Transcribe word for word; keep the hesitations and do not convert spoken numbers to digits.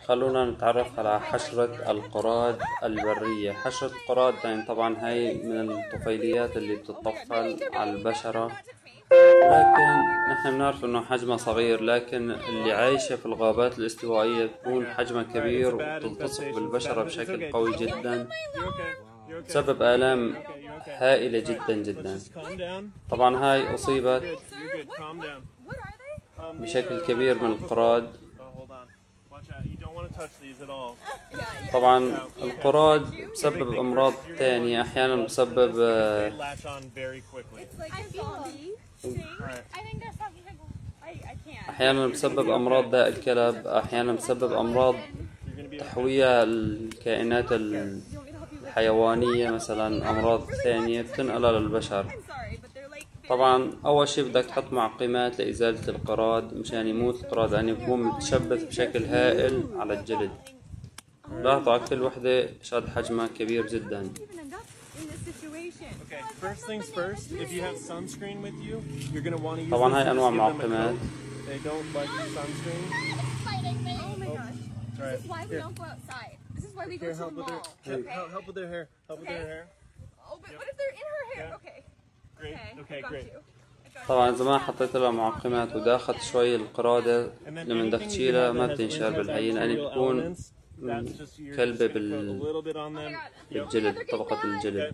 خلونا نتعرف على حشرة القراد البرية. حشرة القراد يعني طبعا هاي من الطفيليات اللي بتتطفل على البشرة، لكن نحن بنعرف انه حجمها صغير، لكن اللي عايشة في الغابات الاستوائية بتكون حجمها كبير وبتلتصق بالبشرة بشكل قوي جدا، تسبب آلام هائلة جدا جدا. طبعا هاي أصيبت بشكل كبير من القراد. طبعا القراد بسبب أمراض تانية، أحيانا بسبب أحيانا بسبب أمراض داء الكلب، أحيانا بسبب أمراض تحوية الكائنات الحيوانية، مثلا أمراض ثانية بتنقلها للبشر. طبعا أول شي بدك تحط معقمات لإزالة القراد مشان يموت القراد، لأنه يعني يكون متشبث بشكل هائل على الجلد. لاحظوا على كل وحدة شد حجمها كبير جدا. طبعا هاي أنواع معقمات. طبعا إذا ما حطيت لها معقمات وداخت شوي القرادة لما بدك تشيلها ما بتنشال بالهين، يعني بتكون كلبة بال... بالجلد، طبقة الجلد.